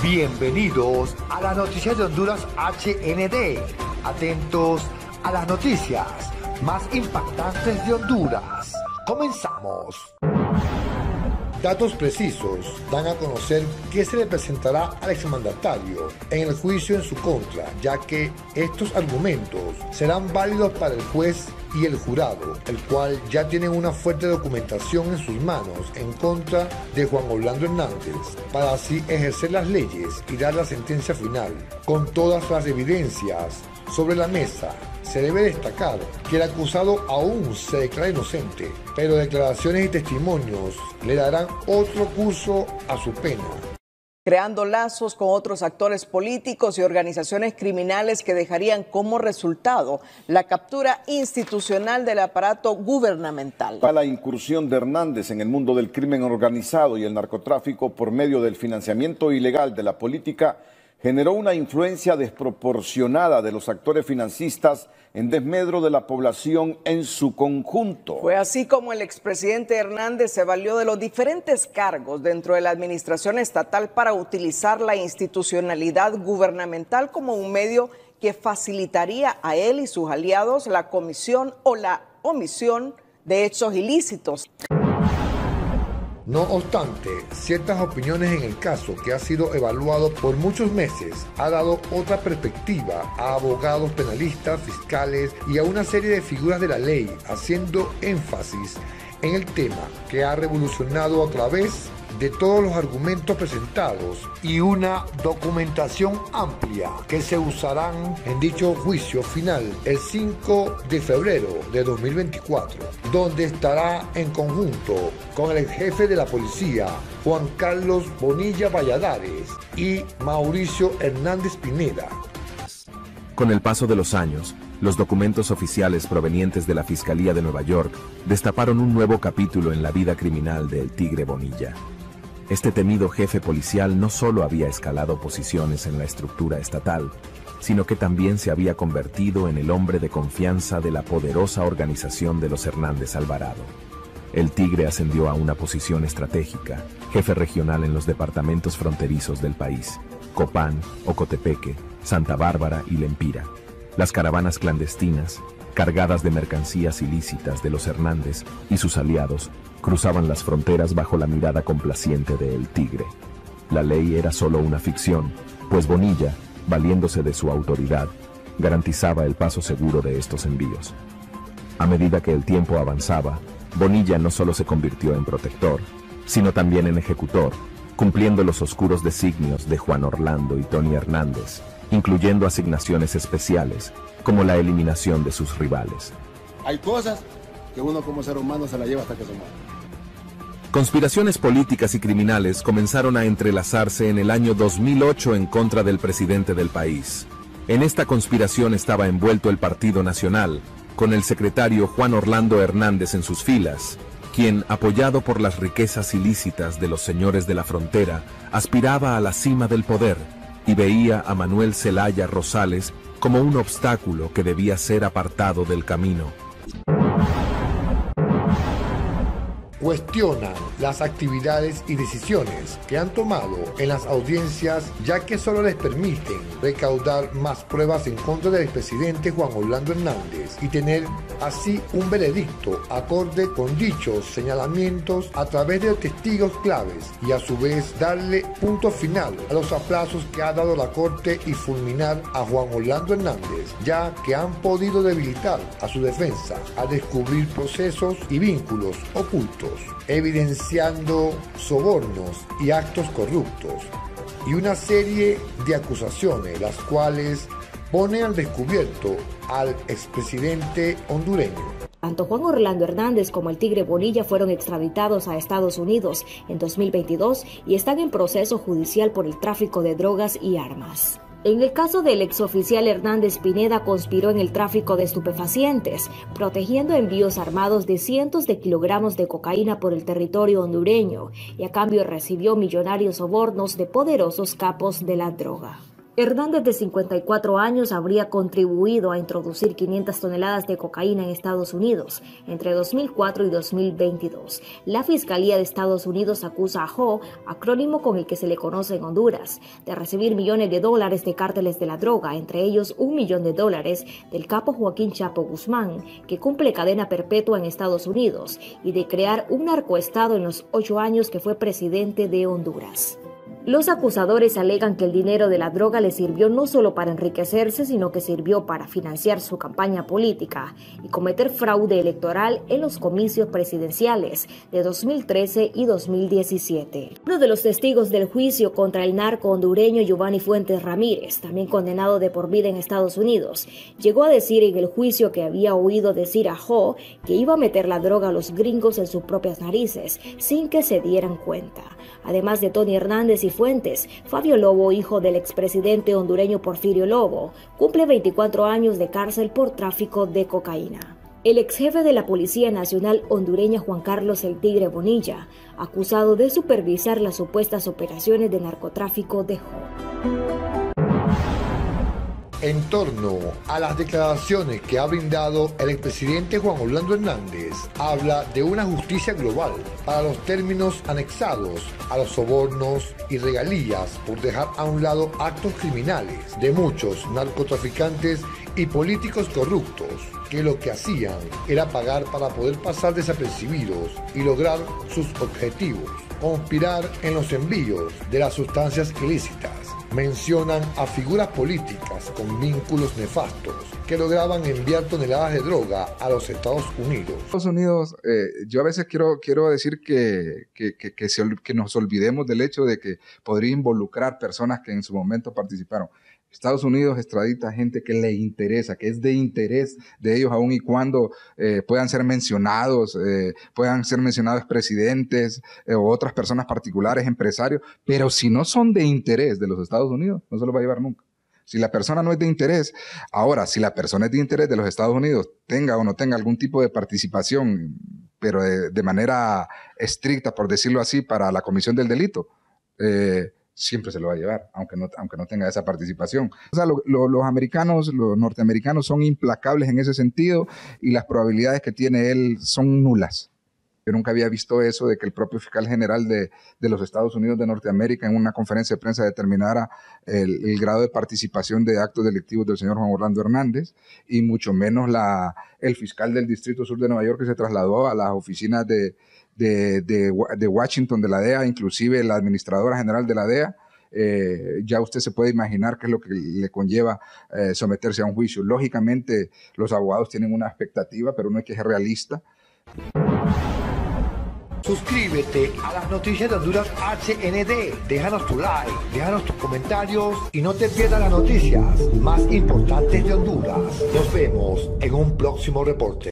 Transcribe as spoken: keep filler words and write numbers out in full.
Bienvenidos a las noticias de Honduras H N D. Atentos a las noticias más impactantes de Honduras. Comenzamos. Datos precisos dan a conocer qué se le presentará al exmandatario en el juicio en su contra, ya que estos argumentos serán válidos para el juez y el jurado, el cual ya tienen una fuerte documentación en sus manos en contra de Juan Orlando Hernández, para así ejercer las leyes y dar la sentencia final. Con todas las evidencias sobre la mesa, se debe destacar que el acusado aún se declara inocente, pero declaraciones y testimonios le darán otro curso a su pena. Creando lazos con otros actores políticos y organizaciones criminales que dejarían como resultado la captura institucional del aparato gubernamental. Para la incursión de Hernández en el mundo del crimen organizado y el narcotráfico por medio del financiamiento ilegal de la política generó una influencia desproporcionada de los actores financistas en desmedro de la población en su conjunto. Fue así como el expresidente Hernández se valió de los diferentes cargos dentro de la administración estatal para utilizar la institucionalidad gubernamental como un medio que facilitaría a él y sus aliados la comisión o la omisión de hechos ilícitos. No obstante, ciertas opiniones en el caso, que ha sido evaluado por muchos meses, ha dado otra perspectiva a abogados penalistas, fiscales y a una serie de figuras de la ley, haciendo énfasis en el tema que ha revolucionado a través de todos los argumentos presentados y una documentación amplia que se usarán en dicho juicio final el cinco de febrero de dos mil veinticuatro, donde estará en conjunto con el jefe de la policía, Juan Carlos Bonilla Valladares, y Mauricio Hernández Pineda. Con el paso de los años, los documentos oficiales provenientes de la Fiscalía de Nueva York destaparon un nuevo capítulo en la vida criminal de El Tigre Bonilla. Este temido jefe policial no solo había escalado posiciones en la estructura estatal, sino que también se había convertido en el hombre de confianza de la poderosa organización de los Hernández Alvarado. El Tigre ascendió a una posición estratégica, jefe regional en los departamentos fronterizos del país, Copán, Ocotepeque, Santa Bárbara y Lempira. Las caravanas clandestinas, cargadas de mercancías ilícitas de los Hernández y sus aliados, cruzaban las fronteras bajo la mirada complaciente de El Tigre. La ley era solo una ficción, pues Bonilla, valiéndose de su autoridad, garantizaba el paso seguro de estos envíos. A medida que el tiempo avanzaba, Bonilla no solo se convirtió en protector, sino también en ejecutor, cumpliendo los oscuros designios de Juan Orlando y Tony Hernández, incluyendo asignaciones especiales, como la eliminación de sus rivales. Hay cosas que uno como ser humano se la lleva hasta que se muere. Conspiraciones políticas y criminales comenzaron a entrelazarse en el año dos mil ocho en contra del presidente del país. En esta conspiración estaba envuelto el Partido Nacional, con el secretario Juan Orlando Hernández en sus filas, quien, apoyado por las riquezas ilícitas de los señores de la frontera, aspiraba a la cima del poder y veía a Manuel Zelaya Rosales como un obstáculo que debía ser apartado del camino. Cuestionan las actividades y decisiones que han tomado en las audiencias, ya que solo les permiten recaudar más pruebas en contra del expresidente Juan Orlando Hernández y tener así un veredicto acorde con dichos señalamientos a través de testigos claves, y a su vez darle punto final a los aplazos que ha dado la Corte y fulminar a Juan Orlando Hernández, ya que han podido debilitar a su defensa al descubrir procesos y vínculos ocultos, evidenciando sobornos y actos corruptos, y una serie de acusaciones, las cuales ponen al descubierto al expresidente hondureño. Tanto Juan Orlando Hernández como el Tigre Bonilla fueron extraditados a Estados Unidos en dos mil veintidós y están en proceso judicial por el tráfico de drogas y armas. En el caso del exoficial Hernández Pineda, conspiró en el tráfico de estupefacientes, protegiendo envíos armados de cientos de kilogramos de cocaína por el territorio hondureño, y a cambio recibió millonarios sobornos de poderosos capos de la droga. Hernández, de cincuenta y cuatro años, habría contribuido a introducir quinientas toneladas de cocaína en Estados Unidos entre dos mil cuatro y dos mil veintidós. La Fiscalía de Estados Unidos acusa a Ho, acrónimo con el que se le conoce en Honduras, de recibir millones de dólares de cárteles de la droga, entre ellos un millón de dólares del capo Joaquín Chapo Guzmán, que cumple cadena perpetua en Estados Unidos, y de crear un narcoestado en los ocho años que fue presidente de Honduras. Los acusadores alegan que el dinero de la droga le sirvió no solo para enriquecerse, sino que sirvió para financiar su campaña política y cometer fraude electoral en los comicios presidenciales de dos mil trece y dos mil diecisiete. Uno de los testigos del juicio contra el narco hondureño Giovanni Fuentes Ramírez, también condenado de por vida en Estados Unidos, llegó a decir en el juicio que había oído decir a Ho que iba a meter la droga a los gringos en sus propias narices sin que se dieran cuenta. Además de Tony Hernández y Fuentes, Fabio Lobo, hijo del expresidente hondureño Porfirio Lobo, cumple veinticuatro años de cárcel por tráfico de cocaína. El ex jefe de la Policía Nacional hondureña Juan Carlos El Tigre Bonilla, acusado de supervisar las supuestas operaciones de narcotráfico de Ho. En torno a las declaraciones que ha brindado el expresidente Juan Orlando Hernández, habla de una justicia global para los términos anexados a los sobornos y regalías por dejar a un lado actos criminales de muchos narcotraficantes y políticos corruptos que lo que hacían era pagar para poder pasar desapercibidos y lograr sus objetivos, conspirar en los envíos de las sustancias ilícitas. Mencionan a figuras políticas con vínculos nefastos que lograban enviar toneladas de droga a los Estados Unidos. Estados Unidos, eh, yo a veces quiero, quiero decir que, que, que, que, se, que nos olvidemos del hecho de que podría involucrar personas que en su momento participaron. Estados Unidos extradita gente que le interesa, que es de interés de ellos, aun y cuando eh, puedan ser mencionados, eh, puedan ser mencionados presidentes eh, o otras personas particulares, empresarios, pero si no son de interés de los Estados Unidos, no se los va a llevar nunca. Si la persona no es de interés, ahora, si la persona es de interés de los Estados Unidos, tenga o no tenga algún tipo de participación, pero de, de manera estricta, por decirlo así, para la comisión del delito, eh, siempre se lo va a llevar, aunque no, aunque no tenga esa participación. O sea, lo, lo, los americanos, los norteamericanos son implacables en ese sentido y las probabilidades que tiene él son nulas. Yo nunca había visto eso de que el propio fiscal general de, de los Estados Unidos de Norteamérica en una conferencia de prensa determinara el, el grado de participación de actos delictivos del señor Juan Orlando Hernández y mucho menos la, el fiscal del Distrito Sur de Nueva York que se trasladó a las oficinas de De, de, de Washington, de la D E A, inclusive la administradora general de la D E A, eh, ya usted se puede imaginar qué es lo que le conlleva eh, someterse a un juicio. Lógicamente, los abogados tienen una expectativa, pero uno hay que ser realista. Suscríbete a las noticias de Honduras H N D, déjanos tu like, déjanos tus comentarios y no te pierdas las noticias más importantes de Honduras. Nos vemos en un próximo reporte.